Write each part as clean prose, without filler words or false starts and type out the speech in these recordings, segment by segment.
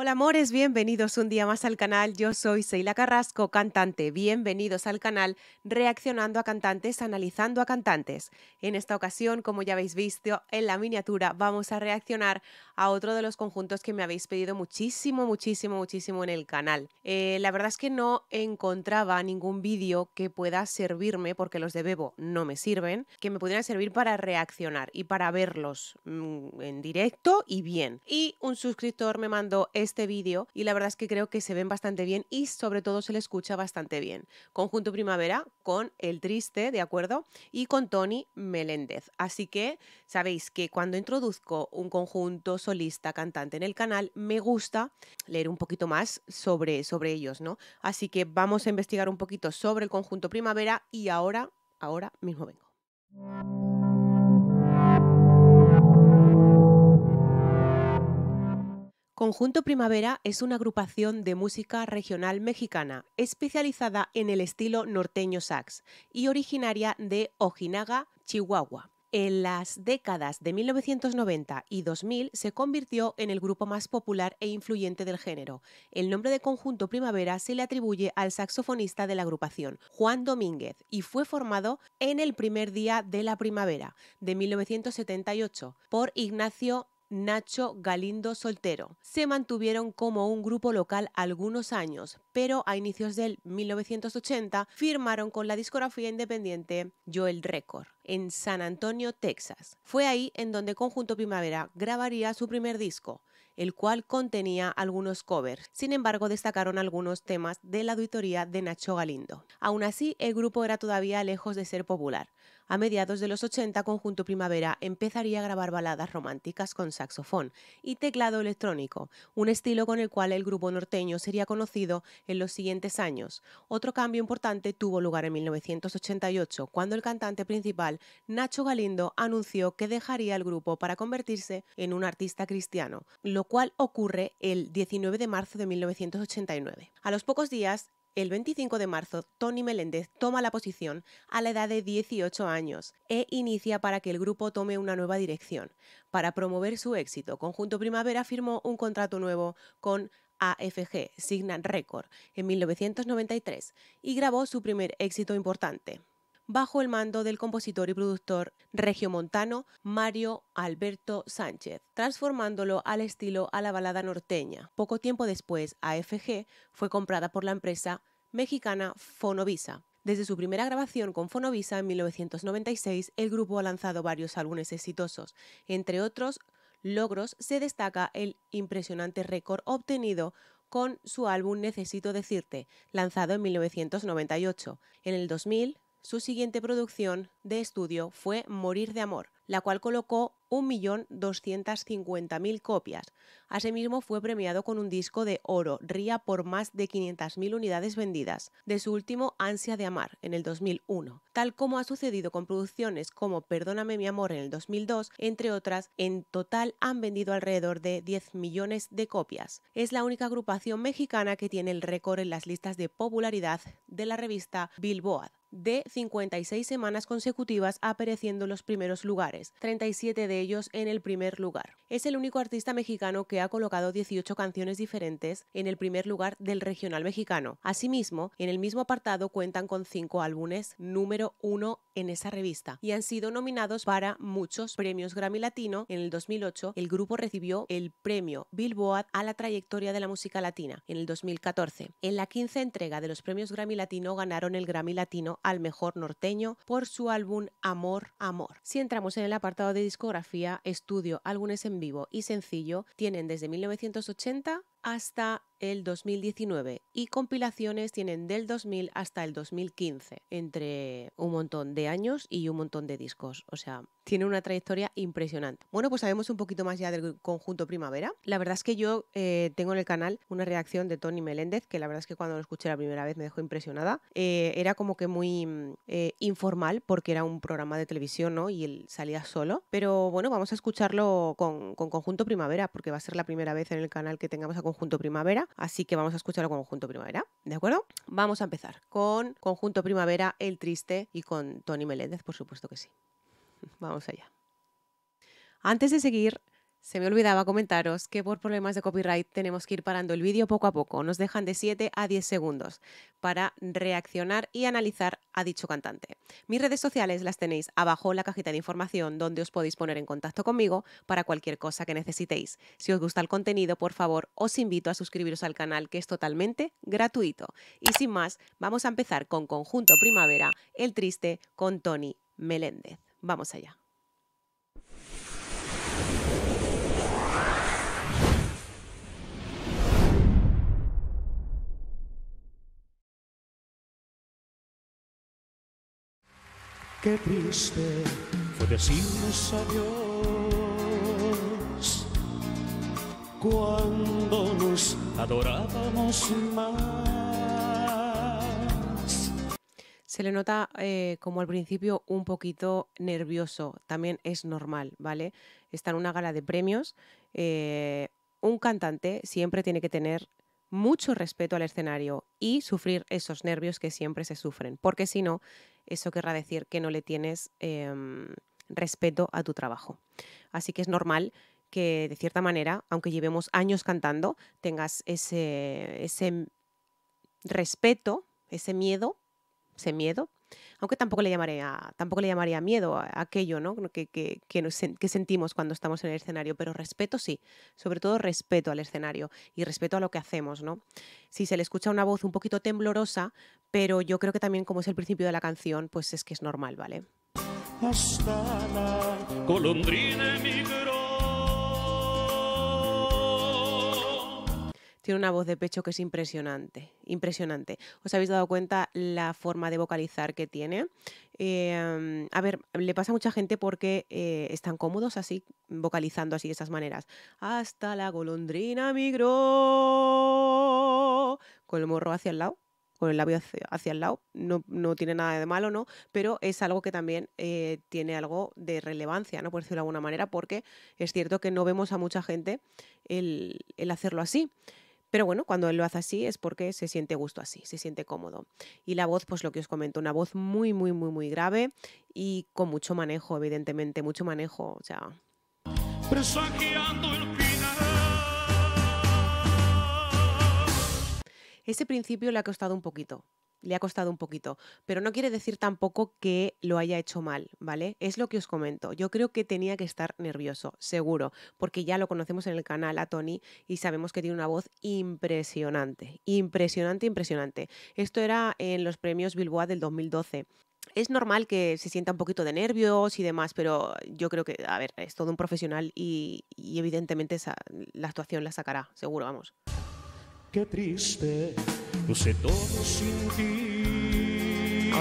Hola amores, bienvenidos un día más al canal. Yo soy Seila Carrasco, cantante. Bienvenidos al canal Reaccionando a Cantantes, Analizando a Cantantes. En esta ocasión, como ya habéis visto en la miniatura, vamos a reaccionar a otro de los conjuntos que me habéis pedido muchísimo en el canal. La verdad es que no encontraba ningún vídeo que pueda servirme, porque los de Bebo no me sirven, que me pudieran servir para reaccionar y para verlos en directo y bien. Y un suscriptor me mandó este vídeo y la verdad es que creo que se ven bastante bien y sobre todo se le escucha bastante bien. Conjunto Primavera con El Triste, ¿de acuerdo? Y con Tony Meléndez. Así que sabéis que cuando introduzco un conjunto solista cantante en el canal, me gusta leer un poquito más sobre ellos, ¿no? Así que vamos a investigar un poquito sobre el conjunto Primavera y ahora mismo vengo. Conjunto Primavera es una agrupación de música regional mexicana especializada en el estilo norteño sax y originaria de Ojinaga, Chihuahua. En las décadas de 1990 y 2000 se convirtió en el grupo más popular e influyente del género. El nombre de Conjunto Primavera se le atribuye al saxofonista de la agrupación, Juan Domínguez, y fue formado en el primer día de la primavera de 1978 por Ignacio Nacho Galindo Soltero. Se mantuvieron como un grupo local algunos años, pero a inicios del 1980 firmaron con la discografía independiente Joel Record en San Antonio, Texas. Fue ahí en donde Conjunto Primavera grabaría su primer disco, el cual contenía algunos covers. Sin embargo, destacaron algunos temas de la autoría de Nacho Galindo. Aún así, el grupo era todavía lejos de ser popular. A mediados de los 80, Conjunto Primavera empezaría a grabar baladas románticas con saxofón y teclado electrónico, un estilo con el cual el grupo norteño sería conocido en los siguientes años. Otro cambio importante tuvo lugar en 1988, cuando el cantante principal, Nacho Galindo, anunció que dejaría el grupo para convertirse en un artista cristiano, lo cual ocurre el 19 de marzo de 1989. A los pocos días, el 25 de marzo, Tony Meléndez toma la posición a la edad de 18 años e inicia para que el grupo tome una nueva dirección. Para promover su éxito, Conjunto Primavera firmó un contrato nuevo con AFG, Signan Record, en 1993 y grabó su primer éxito importante, bajo el mando del compositor y productor regiomontano Mario Alberto Sánchez, transformándolo al estilo a la balada norteña. Poco tiempo después, AFG fue comprada por la empresa mexicana Fonovisa. Desde su primera grabación con Fonovisa en 1996, el grupo ha lanzado varios álbumes exitosos. Entre otros logros se destaca el impresionante récord obtenido con su álbum Necesito Decirte, lanzado en 1998. En el 2000, su siguiente producción de estudio fue Morir de Amor, la cual colocó 1.250.000 copias. Asimismo, fue premiado con un disco de oro RIA por más de 500.000 unidades vendidas, de su último Ansia de Amar, en el 2001. Tal como ha sucedido con producciones como Perdóname mi amor en el 2002, entre otras, en total han vendido alrededor de 10 millones de copias. Es la única agrupación mexicana que tiene el récord en las listas de popularidad de la revista Billboard, de 56 semanas consecutivas apareciendo en los primeros lugares, 37 de ellos en el primer lugar. Es el único artista mexicano que ha colocado 18 canciones diferentes en el primer lugar del regional mexicano. Asimismo, en el mismo apartado cuentan con 5 álbumes número 1 en esa revista y han sido nominados para muchos premios Grammy Latino. En el 2008, el grupo recibió el premio Billboard a la trayectoria de la música latina. En el 2014, en la 15ª entrega de los premios Grammy Latino, ganaron el Grammy Latino al mejor norteño por su álbum Amor, Amor. Si entramos en el apartado de discografía, estudio, álbumes en vivo y sencillo, tienen desde 1980 hasta el 2019 y compilaciones tienen del 2000 hasta el 2015, entre un montón de años y un montón de discos, o sea, tiene una trayectoria impresionante. Bueno, pues sabemos un poquito más ya del Conjunto Primavera. La verdad es que yo tengo en el canal una reacción de Tony Meléndez, que la verdad es que cuando lo escuché la primera vez me dejó impresionada. Era como que muy informal, porque era un programa de televisión, ¿no? Y él salía solo, pero bueno, vamos a escucharlo con Conjunto Primavera, porque va a ser la primera vez en el canal que tengamos a Conjunto Primavera, así que vamos a escucharlo con Conjunto Primavera, ¿de acuerdo? Vamos a empezar con Conjunto Primavera, El Triste, y con Tony Meléndez, por supuesto que sí. Vamos allá. Antes de seguir, Se me olvidaba comentaros que por problemas de copyright tenemos que ir parando el vídeo poco a poco. Nos dejan de 7 a 10 segundos para reaccionar y analizar a dicho cantante. Mis redes sociales las tenéis abajo en la cajita de información donde os podéis poner en contacto conmigo para cualquier cosa que necesitéis. Si os gusta el contenido, por favor, os invito a suscribiros al canal, que es totalmente gratuito. Y sin más, vamos a empezar con Conjunto Primavera, El Triste, con Tony Meléndez. Vamos allá. Qué triste fue decirnos adiós cuando nos adorábamos más. Se le nota como al principio un poquito nervioso, también es normal, ¿vale? Está en una gala de premios. Un cantante siempre tiene que tener mucho respeto al escenario y sufrir esos nervios que siempre se sufren, porque si no, eso querrá decir que no le tienes respeto a tu trabajo. Así que es normal que de cierta manera, aunque llevemos años cantando, tengas ese respeto, ese miedo, aunque tampoco le llamaría miedo a aquello, ¿no? Que sentimos cuando estamos en el escenario, pero respeto sí, sobre todo respeto al escenario y respeto a lo que hacemos, ¿no? Si se le escucha una voz un poquito temblorosa, pero yo creo que también como es el principio de la canción, pues es que es normal, ¿vale? Hasta la golondrina emigró. Tiene una voz de pecho que es impresionante, impresionante. ¿Os habéis dado cuenta la forma de vocalizar que tiene? A ver, le pasa a mucha gente porque están cómodos así, vocalizando así de esas maneras. Hasta la golondrina migró. Con el morro hacia el lado, con el labio hacia el lado. No tiene nada de malo, ¿no? Pero es algo que también tiene algo de relevancia, ¿no? Por decirlo de alguna manera, porque es cierto que no vemos a mucha gente el hacerlo así. Pero bueno, cuando él lo hace así es porque se siente a gusto así, se siente cómodo. Y la voz, pues lo que os comento, una voz muy, muy, muy, muy grave y con mucho manejo, evidentemente, mucho manejo. O sea, Presagiando el final. ese principio le ha costado un poquito. Le ha costado un poquito, pero no quiere decir tampoco que lo haya hecho mal, ¿vale? Es lo que os comento. Yo creo que tenía que estar nervioso, seguro, porque ya lo conocemos en el canal a Tony y sabemos que tiene una voz impresionante, impresionante, impresionante. Esto era en los premios Bilbao del 2012. Es normal que se sienta un poquito de nervios y demás, pero yo creo que, a ver, es todo un profesional y evidentemente la actuación la sacará, seguro, vamos. Qué triste, lo sé todo sin ti.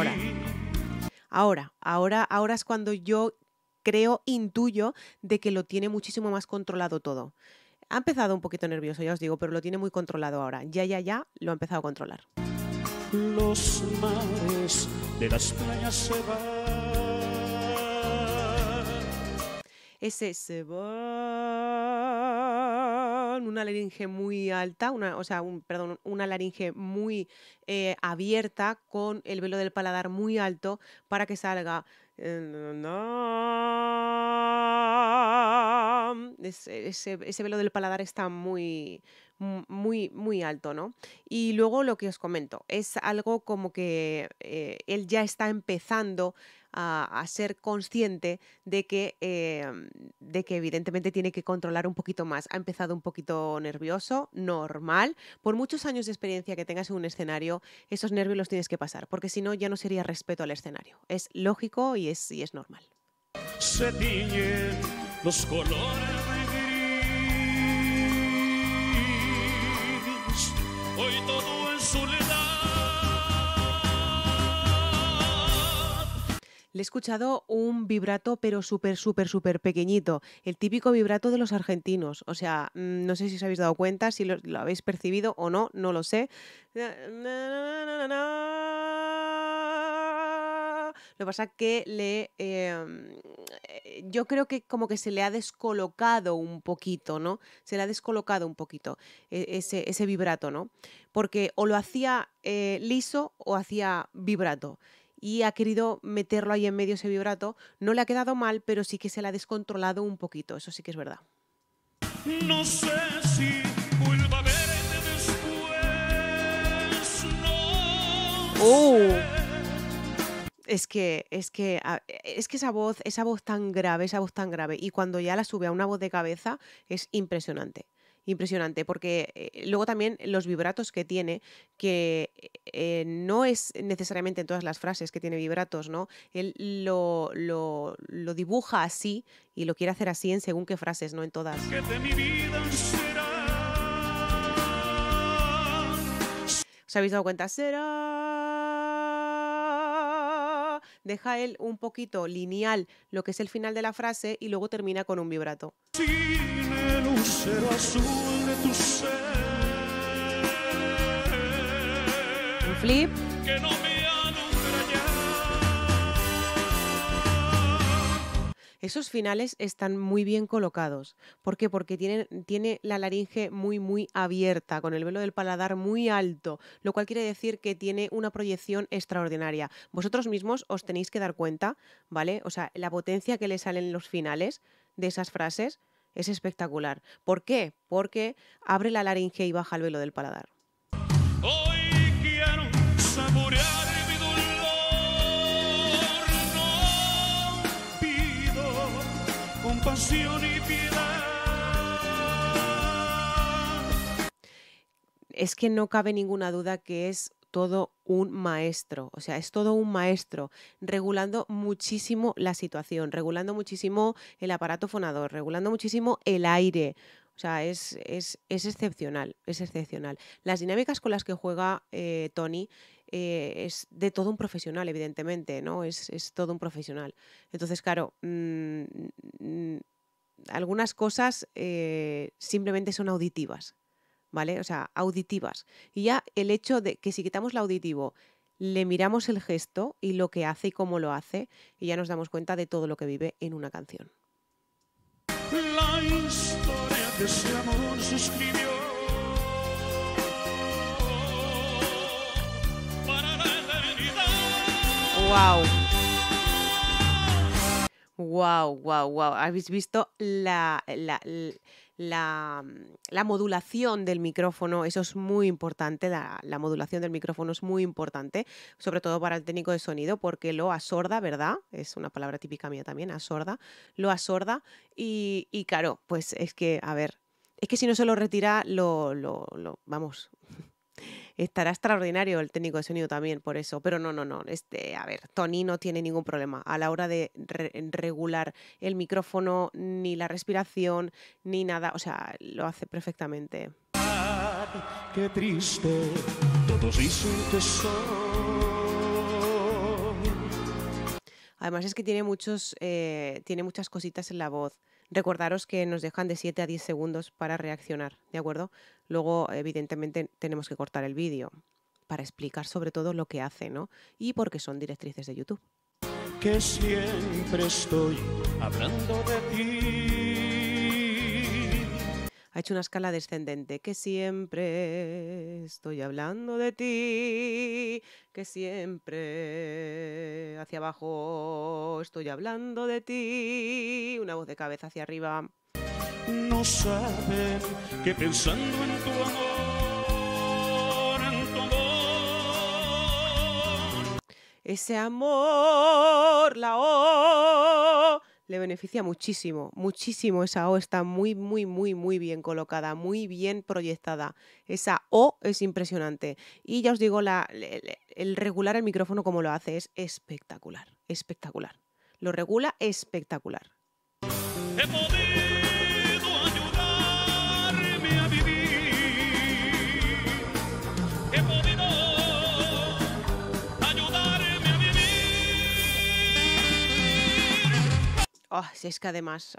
Ahora es cuando yo creo, intuyo, de que lo tiene muchísimo más controlado todo. Ha empezado un poquito nervioso, ya os digo, pero lo tiene muy controlado ahora. Ya lo ha empezado a controlar. Los mares de las playas se van. Ese se va, una laringe muy alta, una laringe muy abierta con el velo del paladar muy alto para que salga ese velo del paladar está muy, muy alto, ¿no? Y luego lo que os comento, es algo como que él ya está empezando a ser consciente de que evidentemente tiene que controlar un poquito más. Ha empezado un poquito nervioso, normal. Por muchos años de experiencia que tengas en un escenario, esos nervios los tienes que pasar, porque si no ya no sería respeto al escenario. Es lógico y es normal. Se tiñen los colores de gris, hoy todo en soledad. Le he escuchado un vibrato, pero súper pequeñito. El típico vibrato de los argentinos. O sea, no sé si os habéis dado cuenta, si lo habéis percibido o no, no lo sé. Lo que pasa es que yo creo que como que se le ha descolocado un poquito, ¿no? Se le ha descolocado un poquito ese vibrato, ¿no? Porque o lo hacía liso o hacía vibrato. Y ha querido meterlo ahí en medio ese vibrato. No le ha quedado mal, pero sí que se le ha descontrolado un poquito. Eso sí que es verdad. No sé si vuelva a verte después, no sé. Es que esa voz tan grave, y cuando ya la sube a una voz de cabeza es impresionante. Impresionante, porque luego también los vibratos que tiene, que no es necesariamente en todas las frases que tiene vibratos, ¿no? Él lo dibuja así y lo quiere hacer así en según qué frases, no en todas. Que de mi vida será. ¿Os habéis dado cuenta? Será. Deja él un poquito lineal lo que es el final de la frase y luego termina con un vibrato. Sin el lucero azul de tu ser. Un flip. Que no me alumbra ya. Esos finales están muy bien colocados. ¿Por qué? Porque tiene la laringe muy abierta, con el velo del paladar muy alto, lo cual quiere decir que tiene una proyección extraordinaria. Vosotros mismos os tenéis que dar cuenta, ¿vale? O sea, la potencia que le salen en los finales de esas frases es espectacular. ¿Por qué? Porque abre la laringe y baja el velo del paladar. Hoy quiero saborear mi dolor. No pido compasión y piedad. Es que no cabe ninguna duda que es todo un maestro, o sea, es todo un maestro, regulando muchísimo la situación, regulando muchísimo el aparato fonador, regulando muchísimo el aire. O sea, es excepcional, es excepcional. Las dinámicas con las que juega Tony es de todo un profesional, evidentemente, ¿no? Es todo un profesional. Entonces, claro, algunas cosas simplemente son auditivas, ¿vale? O sea, auditivas. Y ya el hecho de que si quitamos el auditivo, le miramos el gesto y lo que hace y cómo lo hace, y ya nos damos cuenta de todo lo que vive en una canción. La historia de ese amor se escribió para la eternidad. Wow. ¿Habéis visto la modulación del micrófono? Eso es muy importante, la modulación del micrófono es muy importante, sobre todo para el técnico de sonido, porque lo asorda, ¿verdad? Es una palabra típica mía también, asorda, lo asorda y claro, pues es que, a ver, es que si no se lo retira, vamos... Estará extraordinario el técnico de sonido también por eso, pero no. A ver, Tony no tiene ningún problema a la hora de regular el micrófono, ni la respiración, ni nada. O sea, lo hace perfectamente. Qué triste, todos dicen que soy. Además es que tiene muchas cositas en la voz. Recordaros que nos dejan de 7 a 10 segundos para reaccionar, ¿de acuerdo? Luego, evidentemente, tenemos que cortar el vídeo para explicar sobre todo lo que hace, ¿no? Y porque son directrices de YouTube. Que siempre estoy hablando de ti. Ha hecho una escala descendente. Que siempre estoy hablando de ti. Que siempre hacia abajo estoy hablando de ti. Una voz de cabeza hacia arriba. No saben que pensando en tu amor, ese amor, la O, le beneficia muchísimo, muchísimo. Esa O está muy bien colocada, muy bien proyectada. Esa O es impresionante. Y ya os digo, el regular el micrófono como lo hace es espectacular, espectacular. Lo regula espectacular. he podido ayudarme a vivir. He podido ayudarme a vivir. Oh, si es que además...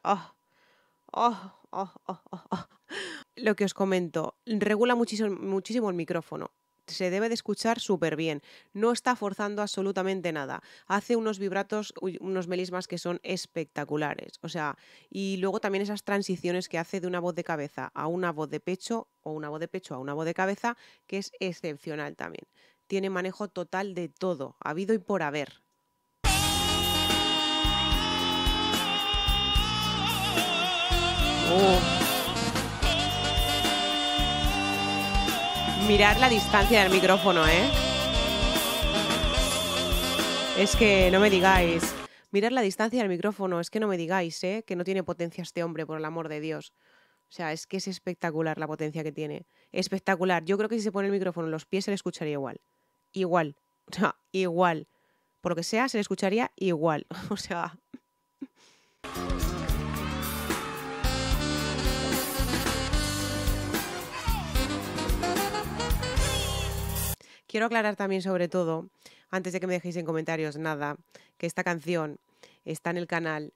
Lo que os comento, regula muchísimo el micrófono. Se debe de escuchar súper bien. No está forzando absolutamente nada. Hace unos vibratos, unos melismas que son espectaculares. O sea, y luego también esas transiciones que hace de una voz de cabeza a una voz de pecho, o una voz de pecho a una voz de cabeza, que es excepcional también. Tiene manejo total de todo, habido y por haber. Mirar la distancia del micrófono, ¿eh? Es que no me digáis. Mirar la distancia del micrófono, es que no me digáis, ¿eh? Que no tiene potencia este hombre, por el amor de Dios. O sea, es que es espectacular la potencia que tiene. Espectacular. Yo creo que si se pone el micrófono en los pies se le escucharía igual. Igual. O sea, igual. Por lo que sea, se le escucharía igual. O sea... Quiero aclarar también, sobre todo, antes de que me dejéis en comentarios nada, que esta canción está en el canal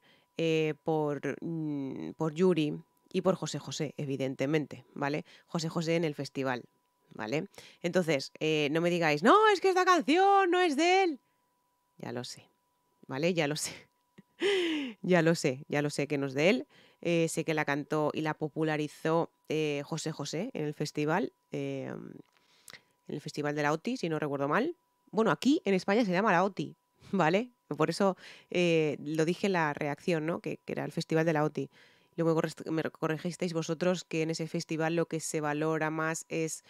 por Yuri y por José José, evidentemente, ¿vale? José José en el festival, ¿vale? Entonces, no me digáis, no, es que esta canción no es de él. Ya lo sé, ¿vale? Ya lo sé. Ya lo sé que no es de él. Sé que la cantó y la popularizó José José en el Festival de la OTI, si no recuerdo mal. Bueno, aquí en España se llama la OTI, ¿vale? Por eso lo dije en la reacción, ¿no? Que era el Festival de la OTI. Luego me corregisteis vosotros que en ese festival lo que se valora más es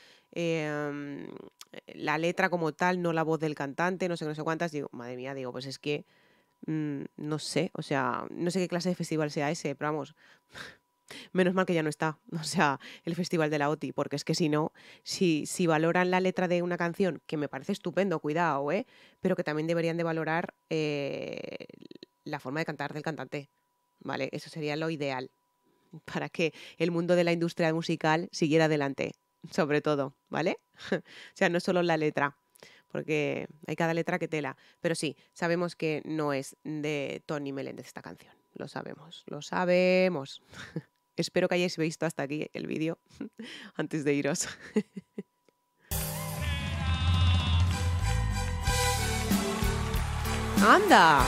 la letra como tal, no la voz del cantante, no sé cuántas. Digo, madre mía, digo, pues es que no sé, o sea, no sé qué clase de festival sea ese, pero vamos, menos mal que ya no está, o sea, el Festival de la OTI, porque es que si no, si valoran la letra de una canción, que me parece estupendo, cuidado, pero que también deberían de valorar la forma de cantar del cantante, ¿vale? Eso sería lo ideal para que el mundo de la industria musical siguiera adelante, sobre todo, ¿vale? O sea, no solo la letra, porque hay cada letra que tela. Pero sí, sabemos que no es de Tony Meléndez esta canción. Lo sabemos, lo sabemos. Espero que hayáis visto hasta aquí el vídeo antes de iros. ¡Anda!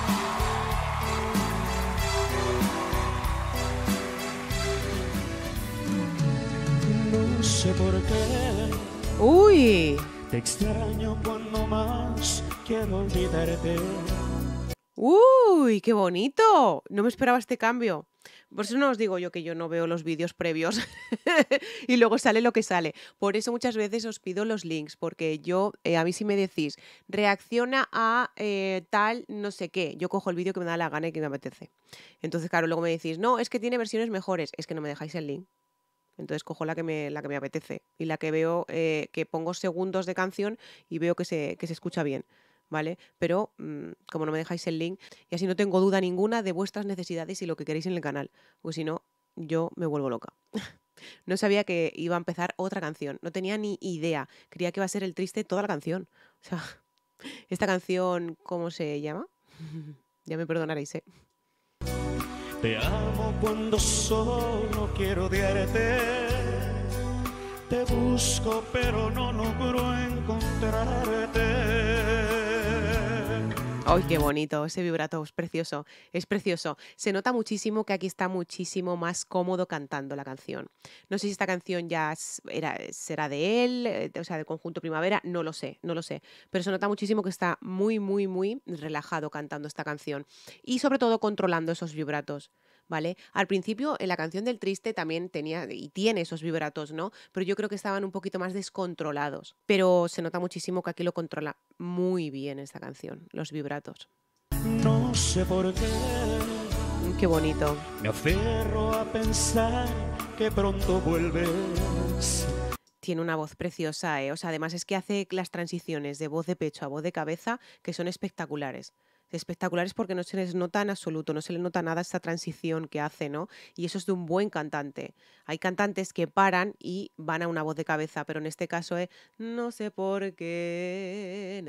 No sé por qué ¡Uy! te extraño cuando más quiero olvidarte. ¡Uy! ¡Qué bonito! No me esperaba este cambio. Por eso no os digo yo que yo no veo los vídeos previos y luego sale lo que sale. Por eso muchas veces os pido los links, porque yo, a mí si me decís, reacciona a tal no sé qué, yo cojo el vídeo que me da la gana y que me apetece. Entonces, claro, luego me decís, no, es que tiene versiones mejores, es que no me dejáis el link. Entonces cojo la que me apetece y la que veo que pongo segundos de canción y veo que se escucha bien, ¿vale? Pero como no me dejáis el link, y así no tengo duda ninguna de vuestras necesidades y lo que queréis en el canal, pues si no, yo me vuelvo loca. No sabía que iba a empezar otra canción, no tenía ni idea, creía que iba a ser el triste toda la canción. O sea, esta canción, ¿cómo se llama? Ya me perdonaréis, ¿eh? Te amo cuando solo quiero odiarte. Te busco pero no logro encontrarte. ¡Ay, qué bonito! Ese vibrato es precioso, es precioso. Se nota muchísimo que aquí está muchísimo más cómodo cantando la canción. No sé si esta canción ya será de él, o sea, del conjunto Primavera, no lo sé, no lo sé. Pero se nota muchísimo que está muy, muy, muy relajado cantando esta canción. Y sobre todo controlando esos vibratos. ¿Vale? Al principio, en la canción del Triste también tenía y tiene esos vibratos, ¿no? Pero yo creo que estaban un poquito más descontrolados. Pero se nota muchísimo que aquí lo controla muy bien esta canción, los vibratos. No sé por qué Qué bonito. me aferro a pensar que pronto vuelves. Tiene una voz preciosa, ¿eh? O sea, además es que hace las transiciones de voz de pecho a voz de cabeza que son espectaculares. Espectaculares porque no se les nota en absoluto, no se le nota nada esta transición que hace, ¿no? Y eso es de un buen cantante. Hay cantantes que paran y van a una voz de cabeza, pero en este caso es no sé por qué.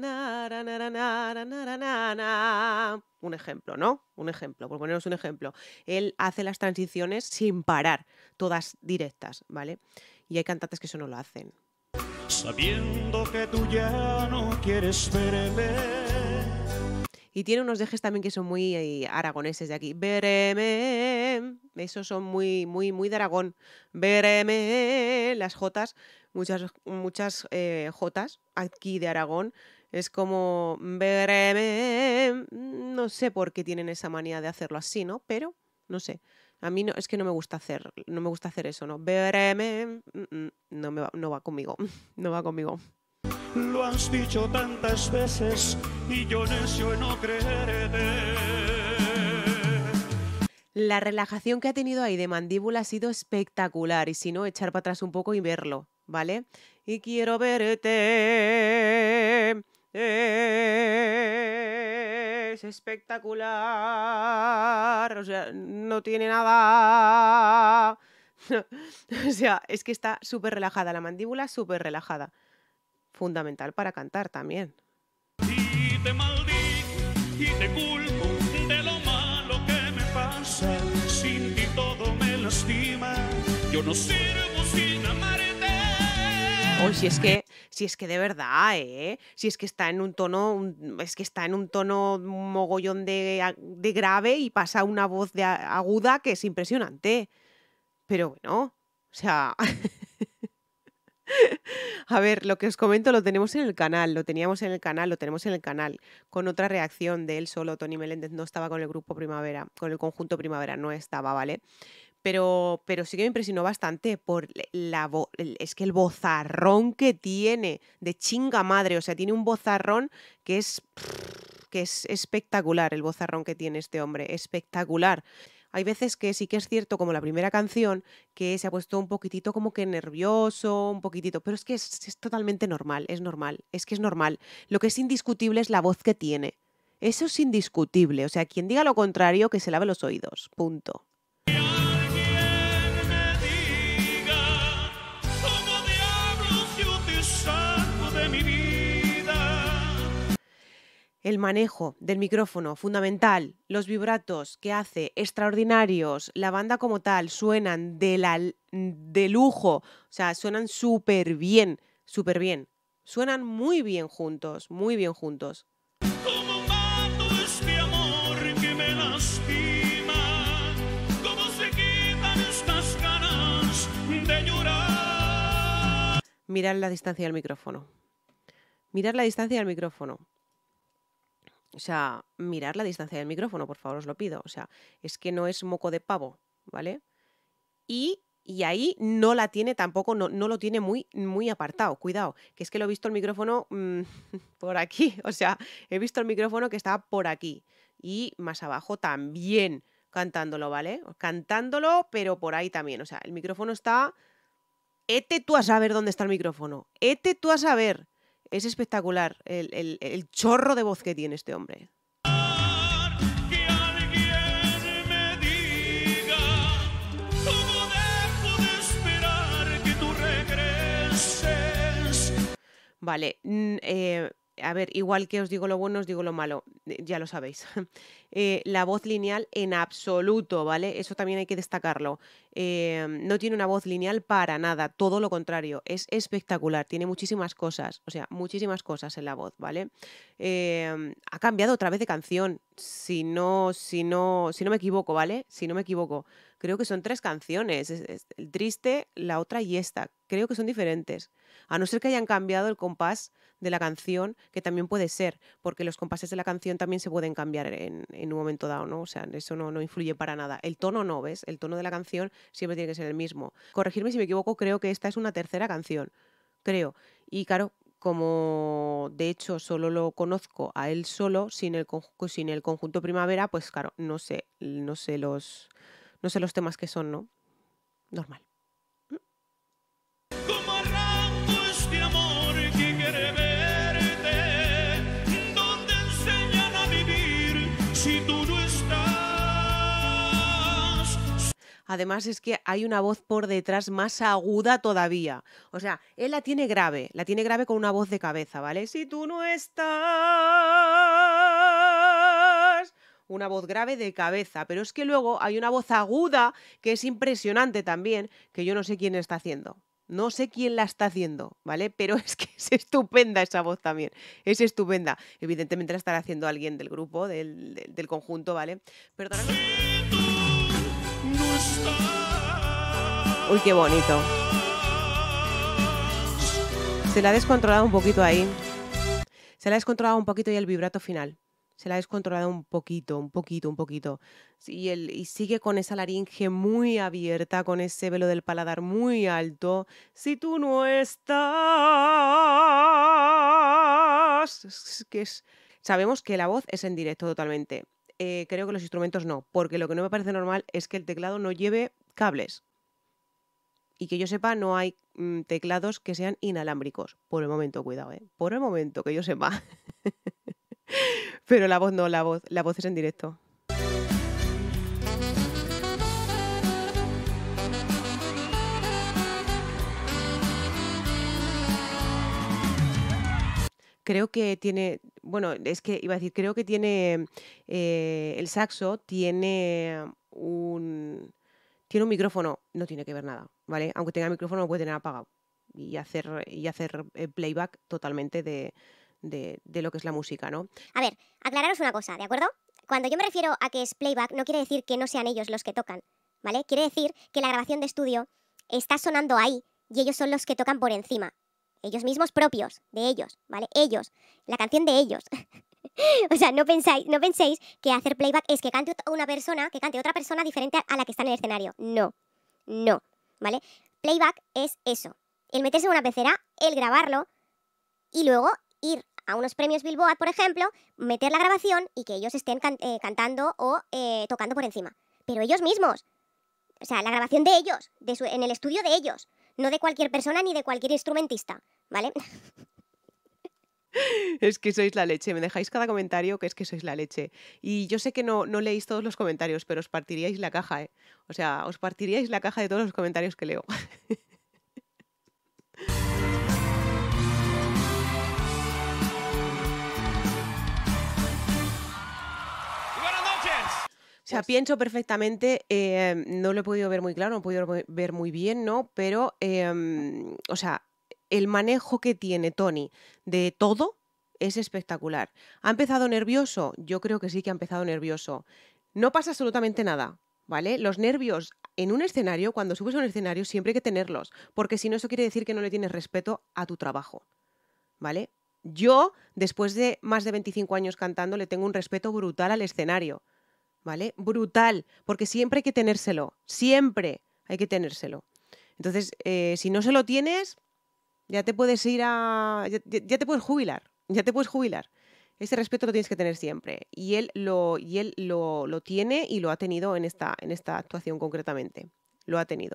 Un ejemplo, ¿no? Un ejemplo, por poneros un ejemplo. Él hace las transiciones sin parar, todas directas, ¿vale? Y hay cantantes que eso no lo hacen. Sabiendo que tú ya no quieres verme. Y tiene unos dejes también que son muy aragoneses de aquí. Vereme. Esos son muy, muy, muy de Aragón. Vereme. Las jotas, muchas jotas aquí de Aragón. Es como vereme. No sé por qué tienen esa manía de hacerlo así, ¿no? Pero no sé. A mí no, es que no me gusta hacer eso, ¿no? Vereme, no va conmigo, no va conmigo. Lo has dicho tantas veces y yo necio en no creerte. La relajación que ha tenido ahí de mandíbula ha sido espectacular y si no, echar para atrás un poco y verlo, ¿vale? Y quiero verte, es espectacular, o sea, no tiene nada, o sea, es que está súper relajada, la mandíbula súper relajada, fundamental para cantar también. Y te maldigo y te culpo de lo malo que me pasa. Sin ti todo me lastima. Yo no sirvo sin amarte. Oh, si es que de verdad, si es que está en un tono, mogollón de grave y pasa una voz aguda que es impresionante. Pero bueno, o sea, a ver, lo que os comento lo tenemos en el canal, lo tenemos en el canal, lo tenemos en el canal, con otra reacción de él solo. Tony Meléndez no estaba con el grupo Primavera, con el conjunto Primavera, no estaba, ¿vale? Pero sí que me impresionó bastante por es que el vozarrón que tiene, de chinga madre, o sea, tiene un vozarrón que es espectacular, el vozarrón que tiene este hombre, espectacular. Hay veces que sí que es cierto, como la primera canción, que se ha puesto un poquitito como que nervioso, un poquitito, pero es que es totalmente normal, es normal, es que es normal. Lo que es indiscutible es la voz que tiene. Eso es indiscutible, o sea, quien diga lo contrario, que se lave los oídos, punto. El manejo del micrófono, fundamental. Los vibratos que hace, extraordinarios. La banda como tal, suenan de lujo. O sea, suenan súper bien, súper bien. Suenan muy bien juntos, muy bien juntos. Como mato este amor que me lastima. Cómo se quitan estas ganas de llorar. Mirad la distancia del micrófono. Mirad la distancia del micrófono. O sea, mirar la distancia del micrófono, por favor, os lo pido. O sea, es que no es moco de pavo, ¿vale? Y ahí no la tiene tampoco, no lo tiene muy, muy apartado. Cuidado, que es que lo he visto el micrófono por aquí. O sea, he visto el micrófono que estaba por aquí. Y más abajo también cantándolo, ¿vale? Cantándolo, pero por ahí también. O sea, el micrófono está... Ete tú a saber dónde está el micrófono. Ete tú a saber. Es espectacular el chorro de voz que tiene este hombre. Que alguien me diga cómo dejo de esperar que tú regreses. Vale, a ver, igual que os digo lo bueno, os digo lo malo, ya lo sabéis. La voz lineal en absoluto, ¿vale? Eso también hay que destacarlo. No tiene una voz lineal para nada, todo lo contrario, es espectacular, tiene muchísimas cosas, o sea, muchísimas cosas en la voz, ¿vale? Ha cambiado otra vez de canción, si no me equivoco, ¿vale? Si no me equivoco, creo que son 3 canciones, es el triste, la otra y esta, creo que son diferentes, a no ser que hayan cambiado el compás de la canción, que también puede ser, porque los compases de la canción también se pueden cambiar en un momento dado, ¿no? O sea, eso no influye para nada. El tono no, ¿ves? El tono de la canción siempre tiene que ser el mismo. Corregirme si me equivoco, creo que esta es una tercera canción, creo. Y claro, como de hecho solo lo conozco a él solo, sin el conjunto Primavera, pues claro, no sé los temas que son, ¿no? Normal. Como arranco este amor que quiere verte, donde enseñan a vivir si tú no estás. Además es que hay una voz por detrás más aguda todavía. O sea, él la tiene grave con una voz de cabeza, ¿vale? Si tú no estás... Una voz grave de cabeza, pero es que luego hay una voz aguda que es impresionante también, que yo no sé quién está haciendo. No sé quién la está haciendo, ¿vale? Pero es que es estupenda esa voz también, es estupenda. Evidentemente la estará haciendo alguien del grupo, del conjunto, ¿vale? Perdóname. No estás. Uy, qué bonito. Se la ha descontrolado un poquito ahí. Se la ha descontrolado un poquito y el vibrato final. Se la ha descontrolado un poquito, un poquito, un poquito. Sí, y sigue con esa laringe muy abierta, con ese velo del paladar muy alto. Si tú no estás. Sabemos que la voz es en directo totalmente. Creo que los instrumentos no, porque lo que no me parece normal es que el teclado no lleve cables. Y que yo sepa, no hay teclados que sean inalámbricos. Por el momento, cuidado, ¿eh? Por el momento, que yo sepa. Pero la voz no, la voz es en directo. Creo que tiene, bueno, es que iba a decir, creo que tiene, el saxo tiene un micrófono, no tiene que ver nada, ¿vale? Aunque tenga el micrófono lo puede tener apagado y hacer playback totalmente de lo que es la música, ¿no? A ver, aclararos una cosa, ¿de acuerdo? Cuando yo me refiero a que es playback, no quiere decir que no sean ellos los que tocan, ¿vale? Quiere decir que la grabación de estudio está sonando ahí y ellos son los que tocan por encima. Ellos mismos propios, de ellos, ¿vale? Ellos, la canción de ellos. O sea, no penséis que hacer playback es que cante otra persona diferente a la que está en el escenario. No, no, ¿vale? Playback es eso, el meterse en una pecera, el grabarlo y luego ir a unos premios Billboard, por ejemplo, meter la grabación y que ellos estén cantando o tocando por encima. Pero ellos mismos. O sea, la grabación de ellos, en el estudio de ellos, no de cualquier persona ni de cualquier instrumentista, ¿vale? Es que sois la leche, me dejáis cada comentario que es que sois la leche. Y yo sé que no leéis todos los comentarios, pero os partiríais la caja, ¿eh? O sea, os partiríais la caja de todos los comentarios que leo. Buenas noches. O sea, pienso perfectamente, no lo he podido ver muy claro, no he podido ver muy bien, ¿no? Pero, o sea, el manejo que tiene Tony de todo es espectacular. ¿Ha empezado nervioso? Yo creo que sí que ha empezado nervioso. No pasa absolutamente nada, ¿vale? Los nervios en un escenario, cuando subes a un escenario, siempre hay que tenerlos, porque si no, eso quiere decir que no le tienes respeto a tu trabajo, ¿vale? Yo, después de más de 25 años cantando, le tengo un respeto brutal al escenario. ¿Vale? Brutal, porque siempre hay que tenérselo, siempre hay que tenérselo. Entonces, si no se lo tienes, ya te puedes ya te puedes jubilar, ya te puedes jubilar. Ese respeto lo tienes que tener siempre. Y él lo tiene y lo ha tenido en esta actuación concretamente. Lo ha tenido.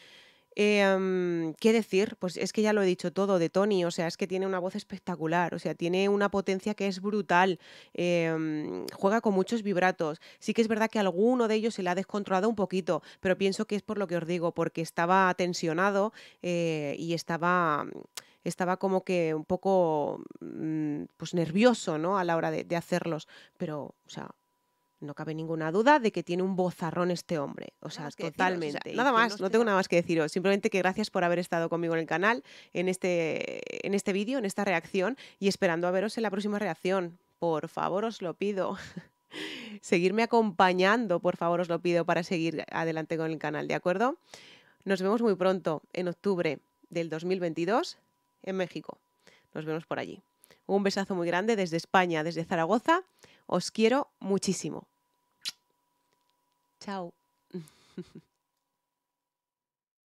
¿Qué decir? Pues es que ya lo he dicho todo de Tony, o sea, es que tiene una voz espectacular, o sea, tiene una potencia que es brutal, juega con muchos vibratos. Sí que es verdad que alguno de ellos se le ha descontrolado un poquito, pero pienso que es por lo que os digo, porque estaba tensionado y estaba como que un poco pues nervioso, ¿no? A la hora de hacerlos, pero, o sea, no cabe ninguna duda de que tiene un vozarrón este hombre. O sea, totalmente. Nada más, no tengo nada más que deciros. Simplemente que gracias por haber estado conmigo en el canal, en este vídeo, en esta reacción, y esperando a veros en la próxima reacción. Por favor, os lo pido. Seguirme acompañando, por favor, os lo pido, para seguir adelante con el canal, ¿de acuerdo? Nos vemos muy pronto, en octubre del 2022, en México. Nos vemos por allí. Un besazo muy grande desde España, desde Zaragoza. Os quiero muchísimo. Chao.